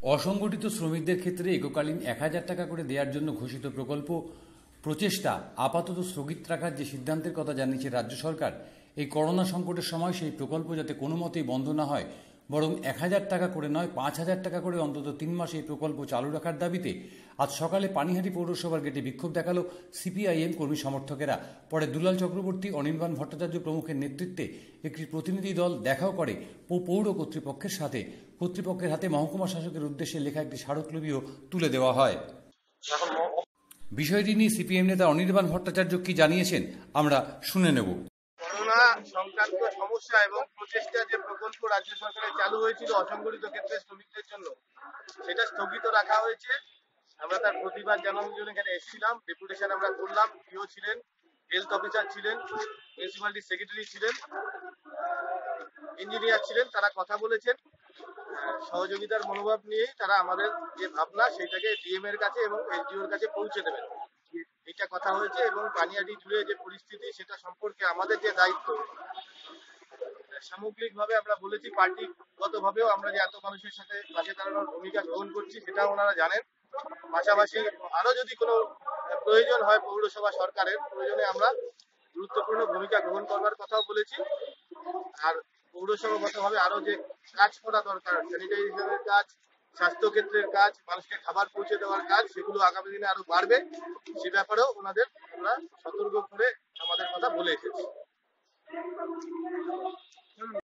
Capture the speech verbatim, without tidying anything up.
অসংগঠিত শ্রমিকদের ক্ষেত্রে এককালীন এক হাজার টাকা করে দেওয়ার জন্য ঘোষিত প্রকল্প প্রচেষ্টা আপাতত স্থগিত রাখার যে সিদ্ধান্তের কথা জানিয়েছে রাজ্য সরকার, এই করোনা সংকটের সময় সেই প্রকল্প যাতে কোনো মতেই বন্ধ না হয়, বরং এক হাজার টাকা করে নয় পাঁচ হাজার টাকা করে অন্তত তিন মাসে এই প্রকল্প চালু রাখার দাবিতে আজ সকালে পানিহাটি পৌরসভার গেটে বিক্ষোভ দেখালো সিপিআইএম কর্মী সমর্থকেরা। পরে দুলাল চক্রবর্তী, অনির্বাণ ভট্টাচার্য প্রমুখের নেতৃত্বে একটি প্রতিনিধি দল দেখাও করে পৌর কর্তৃপক্ষের সাথে। কর্তৃপক্ষের হাতে মহকুমা শাসকের উদ্দেশ্যে লেখা একটি স্মারকলিপিও তুলে দেওয়া হয়। বিষয়টি নিয়ে সিপিএম নেতা অনির্বাণ ভট্টাচার্য কি জানিয়েছেন আমরা শুনে নেব। করোনা সংক্রান্ত সমস্যা এবং প্রচেষ্টা যে প্রকল্প রাজ্য সরকারের চালু হয়েছিল অসংগঠিত ক্ষেত্রে শ্রমিকদের জন্য, সেটা স্থগিত রাখা হয়েছে। আমরা তার প্রতিবাদ জানানোর জন্য এখানে এসেছিলাম, ডেপুটেশন আমরা করলাম। পিও ছিলেন, হেলথ অফিসার ছিলেন, মিউনিসিপ্যালিটি সেক্রেটারি ছিলেন, ইঞ্জিনিয়ার ছিলেন। তারা কথা বলেছেন সহযোগিতার মনোভাব নিয়েই। তারা আমাদের যে ভাবনা সেটাকে ডিএম এর কাছে এবং এসডিওর কাছে পৌঁছে দেবেন, এটা কথা হয়েছে। এবং পানিহাটি জুড়ে যে পরিস্থিতি সেটা সম্পর্কে আমাদের যে দায়িত্ব, সামগ্রিকভাবে আমরা বলেছি, পার্টিগতভাবেও আমরা যে এত মানুষের সাথে পাশে দাঁড়ানোর ভূমিকা গ্রহণ করছি সেটাও ওনারা জানেন। পাশাপাশি আরো যদি কোনো প্রয়োজন হয় পৌরসভা সরকারের, প্রয়োজনে আমরা গুরুত্বপূর্ণ ভূমিকা গ্রহণ করবার কথাও বলেছি। আর পৌরসভাগতভাবে আরো যে কাজ করা দরকার, স্যানিটাইজেশনের কাজ, স্বাস্থ্যক্ষেত্রের কাজ, মানুষকে খাবার পৌঁছে দেওয়ার কাজ, সেগুলো আগামী দিনে আরো বাড়বে। সে ব্যাপারেও ওনাদের আমরা সতর্ক করে আমাদের কথা বলে এসেছি।